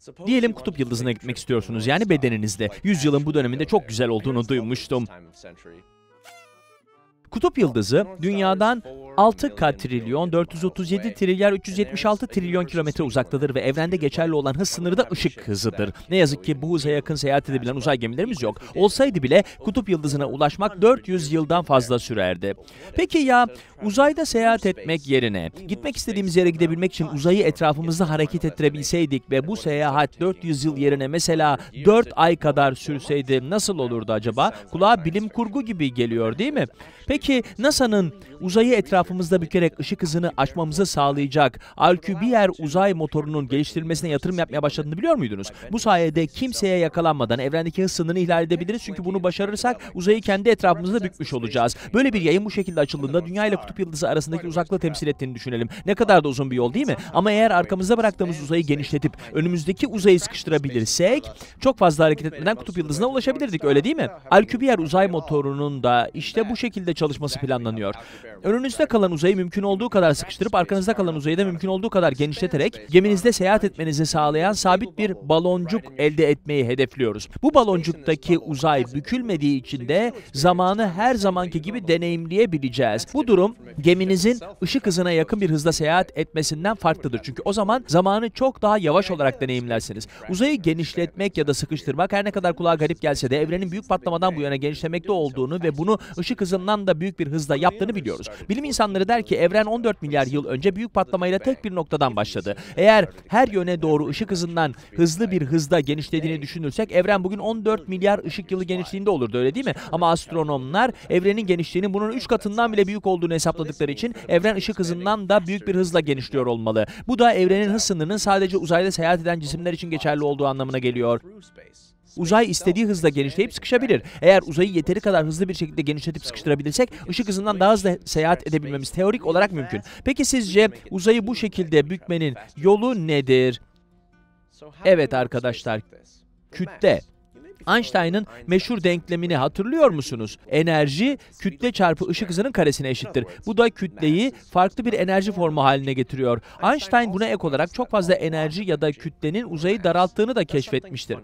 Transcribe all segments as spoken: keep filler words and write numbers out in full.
Diyelim kutup yıldızına gitmek istiyorsunuz, yani bedeninizde. Yüzyılın bu döneminde çok güzel olduğunu duymuştum. Kutup yıldızı, dünyadan altı katrilyon, dört yüz otuz yedi trilyar, üç yüz yetmiş altı trilyon kilometre uzaktadır ve evrende geçerli olan hız sınırı da ışık hızıdır. Ne yazık ki bu hıza yakın seyahat edebilen uzay gemilerimiz yok. Olsaydı bile kutup yıldızına ulaşmak dört yüz yıldan fazla sürerdi. Peki ya uzayda seyahat etmek yerine, gitmek istediğimiz yere gidebilmek için uzayı etrafımızda hareket ettirebilseydik ve bu seyahat dört yüz yıl yerine mesela dört ay kadar sürseydi nasıl olurdu acaba? Kulağa bilim kurgu gibi geliyor, değil mi? Peki NASA'nın uzayı etrafımızda bükerek ışık hızını aşmamızı sağlayacak Alcubierre uzay motorunun geliştirilmesine yatırım yapmaya başladığını biliyor muydunuz? Bu sayede kimseye yakalanmadan evrendeki hız sınırını ihlal edebiliriz, çünkü bunu başarırsak uzayı kendi etrafımızda bükmüş olacağız. Böyle bir yayın bu şekilde açıldığında dünya ile kutup yıldızı arasındaki uzaklığı temsil ettiğini düşünelim. Ne kadar da uzun bir yol, değil mi? Ama eğer arkamızda bıraktığımız uzayı genişletip önümüzdeki uzayı sıkıştırabilirsek çok fazla hareket etmeden kutup yıldızına ulaşabilirdik, öyle değil mi? Alcubierre uzay motorunun da işte bu şekilde çalışması planlanıyor. Önünüzde kalan uzayı mümkün olduğu kadar sıkıştırıp arkanızda kalan uzayı da mümkün olduğu kadar genişleterek geminizde seyahat etmenizi sağlayan sabit bir baloncuk elde etmeyi hedefliyoruz. Bu baloncuktaki uzay bükülmediği için de zamanı her zamanki gibi deneyimleyebileceğiz. Bu durum geminizin ışık hızına yakın bir hızda seyahat etmesinden farklıdır. Çünkü o zaman zamanı çok daha yavaş olarak deneyimlersiniz. Uzayı genişletmek ya da sıkıştırmak her ne kadar kulağa garip gelse de evrenin büyük patlamadan bu yana genişlemekte olduğunu ve bunu ışık hızından da büyük bir hızda yaptığını biliyoruz. Bilim insanları der ki evren on dört milyar yıl önce büyük patlamayla tek bir noktadan başladı. Eğer her yöne doğru ışık hızından hızlı bir hızda genişlediğini düşünürsek evren bugün on dört milyar ışık yılı genişliğinde olurdu, öyle değil mi? Ama astronomlar evrenin genişliğinin bunun üç katından bile büyük olduğunu hesapladıkları için evren ışık hızından da büyük bir hızla genişliyor olmalı. Bu da evrenin hız sınırının sadece uzayda seyahat eden cisimler için geçerli olduğu anlamına geliyor. Uzay istediği hızla genişleyip sıkışabilir. Eğer uzayı yeteri kadar hızlı bir şekilde genişletip sıkıştırabilirsek ışık hızından daha hızlı seyahat edebilmemiz teorik olarak mümkün. Peki sizce uzayı bu şekilde bükmenin yolu nedir? Evet arkadaşlar, kütle. Einstein'ın meşhur denklemini hatırlıyor musunuz? Enerji, kütle çarpı ışık hızının karesine eşittir. Bu da kütleyi farklı bir enerji formu haline getiriyor. Einstein buna ek olarak çok fazla enerji ya da kütlenin uzayı daralttığını da keşfetmiştir.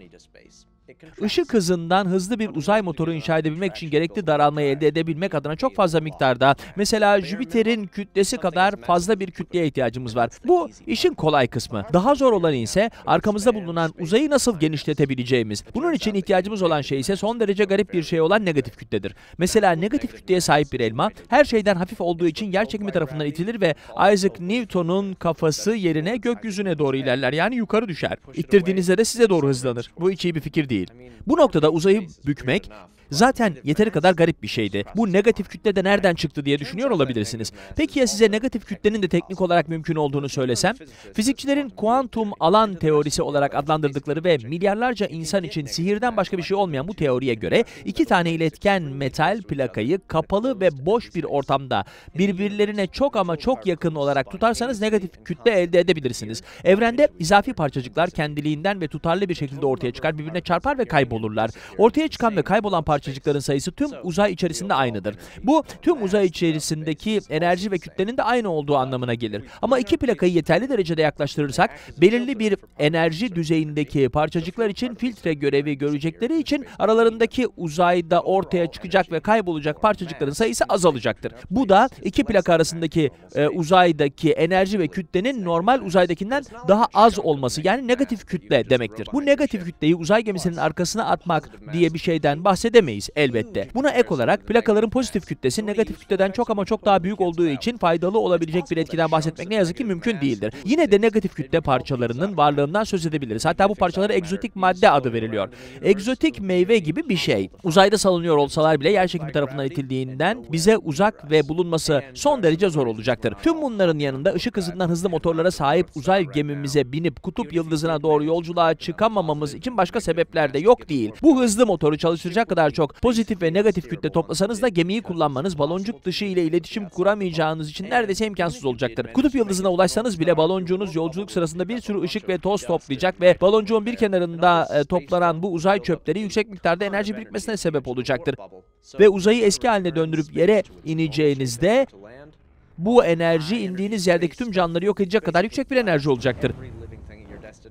Işık hızından hızlı bir uzay motoru inşa edebilmek için gerekli daralmayı elde edebilmek adına çok fazla miktarda, mesela Jüpiter'in kütlesi kadar fazla bir kütleye ihtiyacımız var. Bu işin kolay kısmı. Daha zor olanı ise arkamızda bulunan uzayı nasıl genişletebileceğimiz. Bunun için ihtiyacımız olan şey ise son derece garip bir şey olan negatif kütledir. Mesela negatif kütleye sahip bir elma her şeyden hafif olduğu için yer çekimi tarafından itilir ve Isaac Newton'un kafası yerine gökyüzüne doğru ilerler, yani yukarı düşer. İttirdiğinizde de size doğru hızlanır. Bu hiç iyi bir fikir değil. Bu noktada uzayı bükmek zaten yeteri kadar garip bir şeydi. Bu negatif kütle de nereden çıktı diye düşünüyor olabilirsiniz. Peki ya size negatif kütlenin de teknik olarak mümkün olduğunu söylesem? Fizikçilerin kuantum alan teorisi olarak adlandırdıkları ve milyarlarca insan için sihirden başka bir şey olmayan bu teoriye göre iki tane iletken metal plakayı kapalı ve boş bir ortamda birbirlerine çok ama çok yakın olarak tutarsanız negatif kütle elde edebilirsiniz. Evrende izafi parçacıklar kendiliğinden ve tutarlı bir şekilde ortaya çıkar, birbirine çarpar ve kaybolurlar. Ortaya çıkan ve kaybolan parçacıkların sayısı tüm uzay içerisinde aynıdır. Bu, tüm uzay içerisindeki enerji ve kütlenin de aynı olduğu anlamına gelir. Ama iki plakayı yeterli derecede yaklaştırırsak, belirli bir enerji düzeyindeki parçacıklar için filtre görevi görecekleri için aralarındaki uzayda ortaya çıkacak ve kaybolacak parçacıkların sayısı azalacaktır. Bu da iki plaka arasındaki e, uzaydaki enerji ve kütlenin normal uzaydakinden daha az olması, yani negatif kütle demektir. Bu negatif kütleyi uzay gemisinin arkasına atmak diye bir şeyden bahsedemeyiz elbette. Buna ek olarak plakaların pozitif kütlesi negatif kütleden çok ama çok daha büyük olduğu için faydalı olabilecek bir etkiden bahsetmek ne yazık ki mümkün değildir. Yine de negatif kütle parçalarının varlığından söz edebiliriz. Hatta bu parçalara egzotik madde adı veriliyor. Egzotik meyve gibi bir şey. Uzayda salınıyor olsalar bile yerçekimi tarafından itildiğinden bize uzak ve bulunması son derece zor olacaktır. Tüm bunların yanında ışık hızından hızlı motorlara sahip uzay gemimize binip kutup yıldızına doğru yolculuğa çıkamamamız için başka sebepler de yok değil. Bu hızlı motoru çalıştıracak kadar çok pozitif ve negatif kütle toplasanız da gemiyi kullanmanız baloncuk dışı ile iletişim kuramayacağınız için neredeyse imkansız olacaktır. Kutup yıldızına ulaşsanız bile baloncuğunuz yolculuk sırasında bir sürü ışık ve toz toplayacak ve baloncuğun bir kenarında e, toplanan bu uzay çöpleri yüksek miktarda enerji birikmesine sebep olacaktır. Ve uzayı eski haline döndürüp yere ineceğinizde bu enerji indiğiniz yerdeki tüm canlıları yok edecek kadar yüksek bir enerji olacaktır.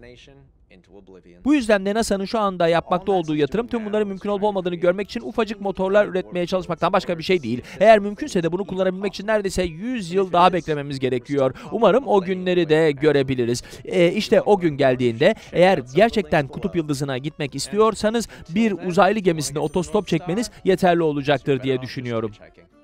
Bu yüzden de NASA'nın şu anda yapmakta olduğu yatırım tüm bunların mümkün olup olmadığını görmek için ufacık motorlar üretmeye çalışmaktan başka bir şey değil. Eğer mümkünse de bunu kullanabilmek için neredeyse yüz yıl daha beklememiz gerekiyor. Umarım o günleri de görebiliriz. Ee, işte o gün geldiğinde eğer gerçekten kutup yıldızına gitmek istiyorsanız bir uzaylı gemisinde otostop çekmeniz yeterli olacaktır diye düşünüyorum.